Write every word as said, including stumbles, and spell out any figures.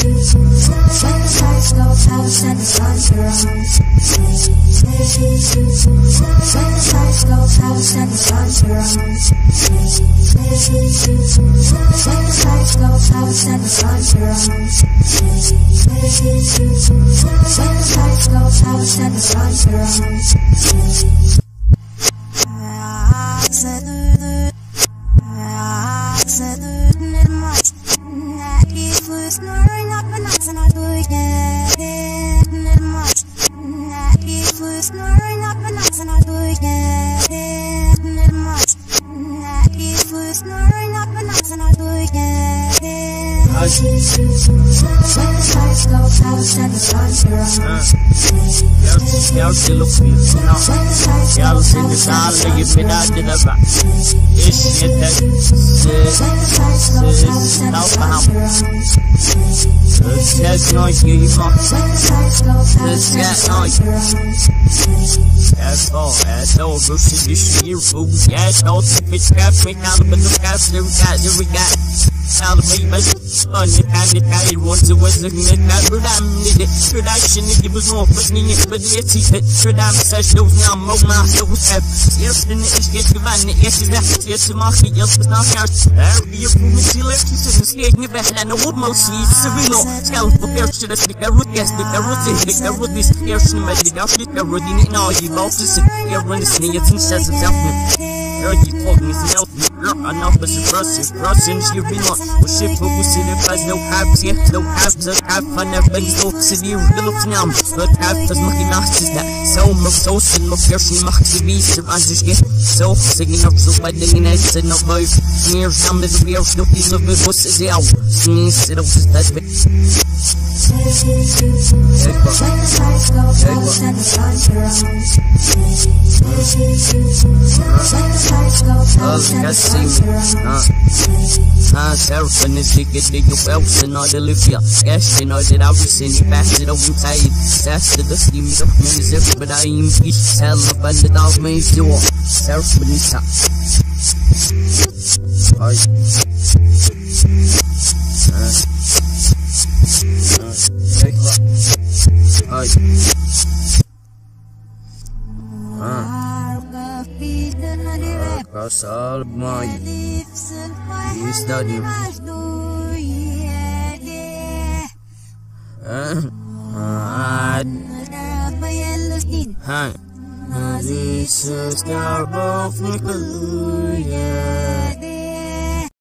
house and the sun's around. When the lights go house and the sun's around. When the lights go house and the sun's around. When the lights go house and the sun's around. Snoring up and up and I do it again. Much. Snoring up and up and I do it again. Much. Snoring up and up and I do it again. When the lights go house and the sun's around. Jag skulle finna. Jag ser det alla i mina dina va. Ish inte se se ta fram. Ses noise you want. Ses noise. As all as all rushes this year food. Yes, all the fish got me out of the gas. We got we got. All the people on the kind of guy wants to was looking at that, but I'm needed. Production, it was more for me, but it's it. Should I such those now, more my those have. Yes, then it's get the van, yes, that's yes, the market, yes, but not ours. Every year, we see left to the skate, you better than the wood most see. Sereno, tell for fair to the sticker root, yes, the root is the sticker root is here, she made it out, the root in it now, you both to sit here when the sneer and says it's out. You told me it's melting, enough as a brush, brush, and she be not. We ship for pussy, the price, no cabs, yet no cabs, no cab, I never no city, real now. But cab does my nasty that. So much so, and my person marks the beast, and I just get so singing up so by the next and no boy. Near some little beer, no piece of the bus is out. Sneeze, it was that bit. When the lights go house and the sun's around. When the lights go house and the sun's around. Ah, self and this ticket, they go else and all the Libya. Yes, they know that I was in the past, it over tight. That's the dusty me up, man, is every but I am each tell up and the dog means you are. Self and this up. Aye. Aye. Ah. Kasal mai. Istadi. Ah. Ah. This is our both Hallelujah.